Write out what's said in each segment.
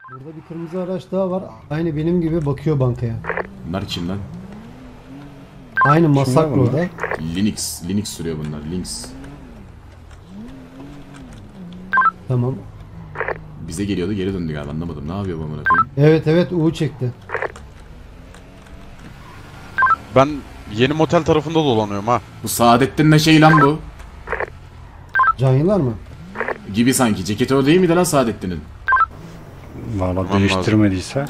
Burada bir kırmızı araç daha var. Aynı benim gibi bakıyor bankaya. Bunlar kim lan? Aynı Masakro'da. Linux sürüyor bunlar. Linux. Tamam. Bize geliyordu, geri döndü galiba, anlamadım. Ne yapıyor bu amına koyayım? Evet U çekti. Ben yeni motel tarafında dolanıyorum ha. Bu Saadettin ne şey lan bu? Canyılar mı? Gibi sanki. Ceketi o değil miydi lan Saadettin'in? Valla değiştirmediyse.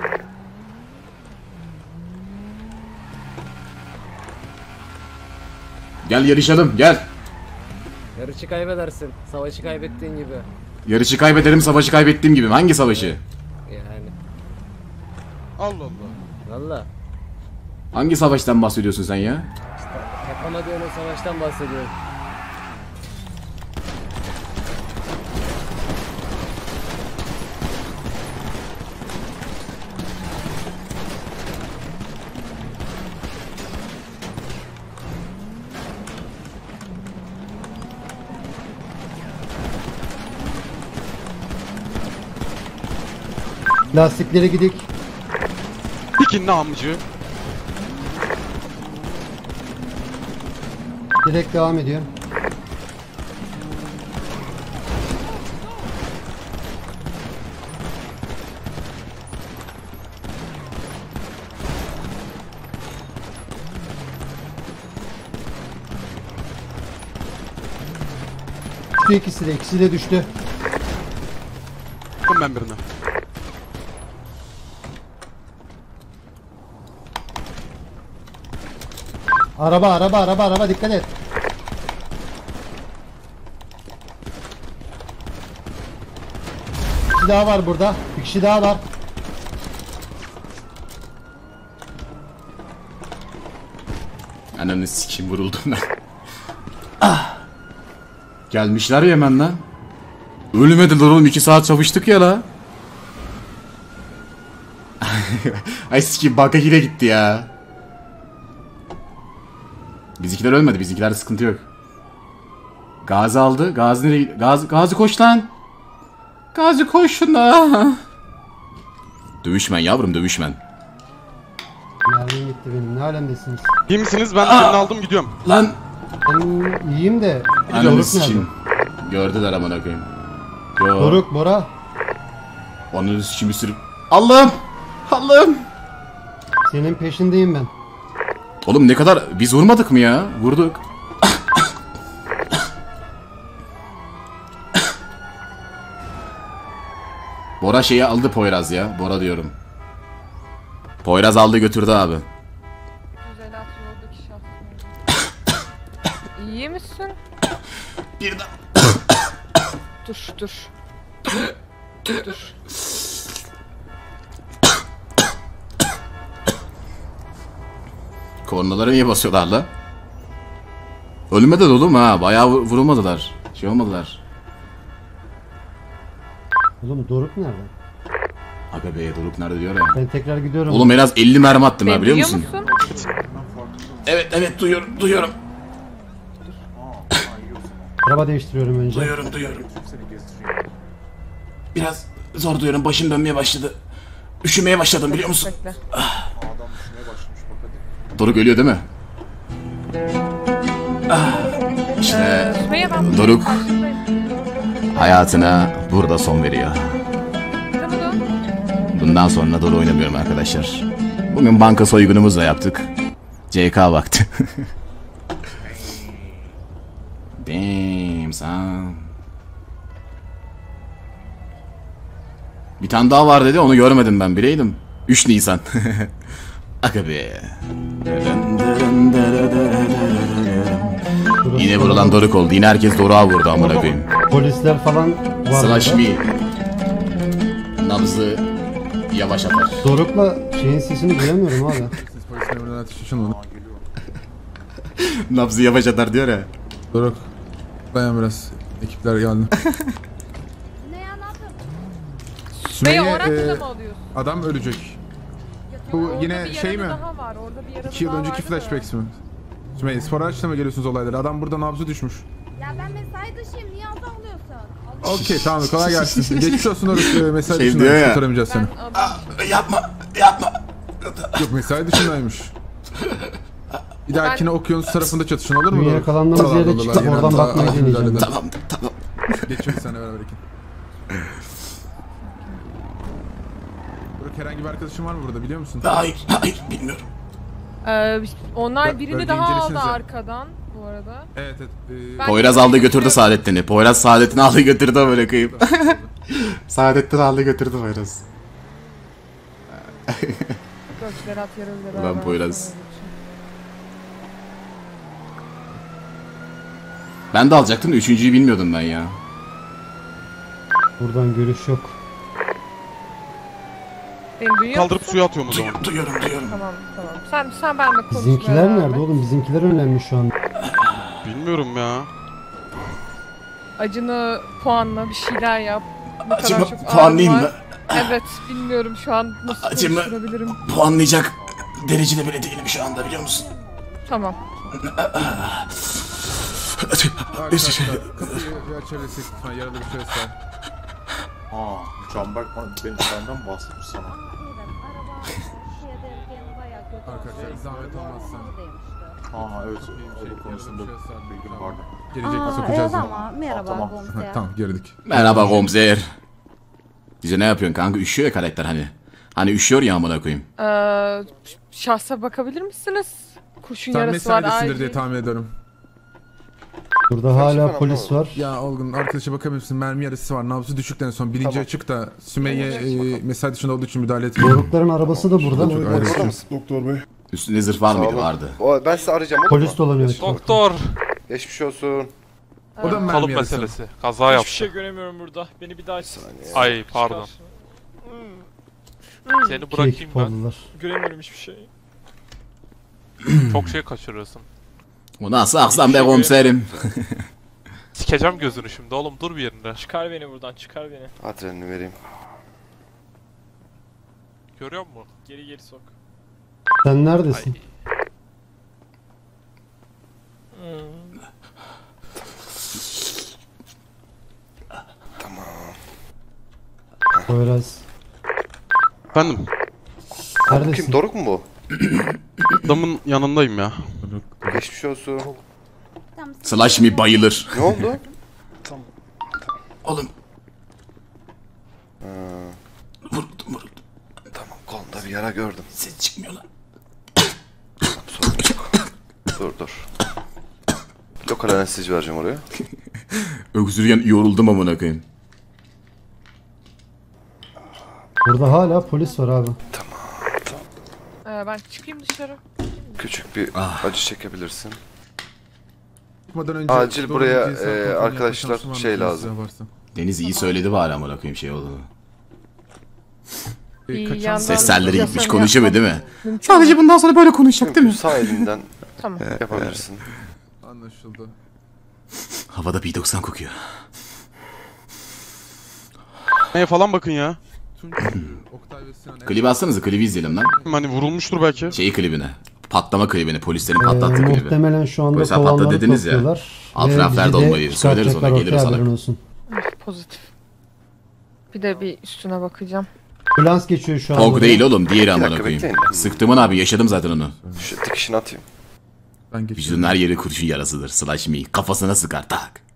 Gel yarışalım, gel. Yarışı kaybedersin. Savaşı kaybettiğin gibi. Yarışı kaybederim, savaşı kaybettiğim gibi. Hangi savaşı? Yani. Allah Allah. Valla. Hangi savaştan bahsediyorsun sen ya? Yapamadığın o savaştan bahsediyorum. Lastiklere gidik. Dikin namcı. Direkt devam ediyor. Düştü ikisi de düştü. Bakın ben birine. Araba dikkat et. Bir kişi daha var burada. Bir kişi daha var. Ananı sikeyim, vuruldum lan. Ah. Gelmişler ya hemen lan. Ölmediler oğlum, 2 saat çalıştık ya la. Ay sikeyim, banka hile gitti ya. Bizimkiler ölmedi, bizimkilerde sıkıntı yok. Gazi aldı. Gazi nereye gitti? Gazi koş lan. Gazi koş şuna. Dövüşmen yavrum, dövüşmen. Mermim gitti benim. Ne alemdesiniz? İyi misiniz? Ben birini aldım gidiyorum. Lan. Ben iyiyim de. Ananı Doruk nerede? sikeyim. Gördüler amına koyayım. Yo. Doruk, Bora. Ananı sikeyim bir sürü. Allah'ım. Allah'ım. Senin peşindeyim ben. Oğlum ne kadar, biz vurmadık mı ya? Vurduk. Bora şeyi aldı, Poyraz ya. Bora diyorum. Poyraz aldı götürdü abi. Güzel at yoldaki şahsın. İyi misin? Birden. Dur. Dur. Kornalara niye basıyorlar la? Ölmedi oğlum ha. Bayağı vurulmadılar. Şey olmadılar. Oğlum Doruk nerede? Aga be, Doruk nerede diyor ya. Ben tekrar gidiyorum. Oğlum en az 50 mermi attım ha, biliyor musun? musun? Evet duyuyorum. Araba değiştiriyorum önce. Duyuyorum. Biraz zor duyuyorum, başım dönmeye başladı. Üşümeye başladım, biliyor musun? Bekle. Doruk ölüyor değil mi? İşte Sümeyye ben Doruk karşındayım. hayatına burada son veriyor. Tamam. Bundan sonra Doruk oynamıyorum arkadaşlar. Bugün banka soygunumuzu da yaptık. CK vakti. Damn son. Bir tane daha var dedi, onu görmedim ben, bileydim. 3 Nisan. Aga be. Yine vurulan Doruk oldu. Yine herkes Doruk'a vurdu amına koyayım. Polisler falan var. Slash burada. me. Nabzı yavaş atar. Doruk'la şeyin sesini duyamıyorum abi. Nabzı yavaş atar diyor ya. Doruk. Dayan biraz. Ekipler geldi. Sümeyye Sümeyye, oraçla mı alıyorsun? adam ölecek. Bu Orada yine bir şey yaralı mi? Daha var. Orada bir yaralı 2 yıl daha önceki vardı da. flashbacks mi? Sümeyye spor araçla mı geliyorsunuz olaylara? Adam burada nabzı düşmüş. Ya ben mesai dışıyım. Niye alıyorsun? Okey tamam kolay gelsin. Geçmiş olsun orası mesai Şey dışındaymış. diyor ya. Kurtaramayacağız seni. Ben adam Yapma. Yok mesai dışındaymış. Bir dahakine okyanus tarafında çatışın olur mu? Bir yakalandığımız yere çıkıp oradan bakmayı deneyeceğim. Tamam. Geçiyoruz seninle beraber Ekin. Burak herhangi bir arkadaşın var mı burada biliyor musun? Hayır bilmiyorum. onlar birini Bölge daha aldı incelesenize. arkadan bu arada. Evet. Ben- Poyraz aldı götürdü Saadettin'i. Poyraz Saadettin'i aldı götürdü böyle kıyıp. Saadettin aldı götürdü Poyraz. Göçleri at yarıldı. Ulan Poyraz. Ben de alacaktım da üçüncüyü bilmiyordum ben ya. Buradan görüş yok. Beni duyuyor Kaldırıp musun? suya atıyorum o zaman. Duyuyorum. Tamam. Sen benimle konuş. Bizimkiler beraber. nerede oğlum? Bizimkiler önemli şu an. Bilmiyorum ya. Acını puanla bir şeyler yap. Ne Acımı kadar çok puanlayayım ağrın mı? var. Evet, bilmiyorum şu an nasıl Acımı- konuşturabilirim. Puanlayacak derecede bile değilim şu anda biliyor musun? Tamam. Arkadaşlar kapıyı bir açabilirsek lütfen yaralı bir ses var. Canberk benim senden bahsetmiş sana. Arkadaşlar zahmet olmazsa. Evet. Kapıyı O konusunda bilgim vardı. Gelecek mi sokacağız mı? Merhaba Tamam. komiser. Tamam girdik. Merhaba komiser. Bize ne yapıyorsun kanka? Üşüyor ya karakter hani. Hani üşüyor ya amına koyayım. Şahsa bakabilir misiniz? Kurşun Sen yarası var mesaidesindir acil. diye tahmin ediyorum. Burada hala polis var. Ya Olgun arkadaşa bakabilirsin mermi yarısı var. Nabzı düşükten son bilinci açık da Sümeyye mesai dışında olduğu için müdahale etmiyor. Dorukların arabası da burada. Doktor bey. Üstünde zırh var mıydı? olun. Vardı. Ben size arayacağım olur Polis mu? dolanıyor. Doktor. Geçmiş olsun. O da mı mermi Kalıp yarısı? meselesi. Kaza yaptı. Hiçbir şey göremiyorum burada. Beni bir daha açsın. Ay pardon. Seni İki bırakayım ekip ben. oldular. Göremiyorum hiçbir şey. Çok şey kaçırıyorsun. Bu nasıl aksan be komiserim? Sikeceğim gözünü şimdi oğlum dur bir yerinde. Çıkar beni buradan, çıkar beni. Adrenalini vereyim. Görüyor musun? Geri geri sok. Sen neredesin? Poyraz. Efendim Neredesin? Kim? Doruk mu bu? adamın yanındayım ya. Geçmiş olsun. Slash me bayılır. Ne oldu? Oğlum. Vuruldum. Tamam kolunda bir yara gördüm. Ses çıkmıyor lan. Dur. Lokal anestezi vereceğim oraya. Öksürgen yoruldum amına koyayım. Burada hala polis var abi. Ben çıkayım dışarı. Küçük bir acı çekebilirsin. Çıkmadan önce Acil doğru buraya, bir cinsel kontrol arkadaşlar, yapma şansı var mı? şey Silah lazım. varsa. Deniz iyi söyledi bari amına koyayım şey olduğunu. Bir Kaçan yandan- Ses telleri gitmiş Yasını konuşuyor değil mi? Mümkün Sadece mü? bundan sonra böyle konuşacak değil mi? Sağ elinden Tamam. yapabilirsin. Anlaşıldı. Havada P90 kokuyor. Neye falan bakın ya. Tunç, Oktay ve Sinan. Klibi atsanıza klibi izleyelim lan. Hani vurulmuştur belki. Şeyi klibine. Patlama klibini. Polislerin patlattığı klibi. Muhtemelen şu anda Polise patladı kovanları dediniz ya. topluyorlar. Alt Ve taraflarda bizi de olmayı söyleriz ona, çıkartacaklar gelir ortaya, o salak. haberin olsun. Pozitif. Bir de bir üstüne bakacağım. Ambulans geçiyor şu an. Pog buraya. değil oğlum. Diğeri Bir amına dakika, koyayım. bekleyin. Sıktımın abi yaşadım zaten onu. Şu dikişini atayım. Ben geçiyorum. Vücudun her yeri kurşun yarasıdır. Slash me. Kafasına sıkar tak.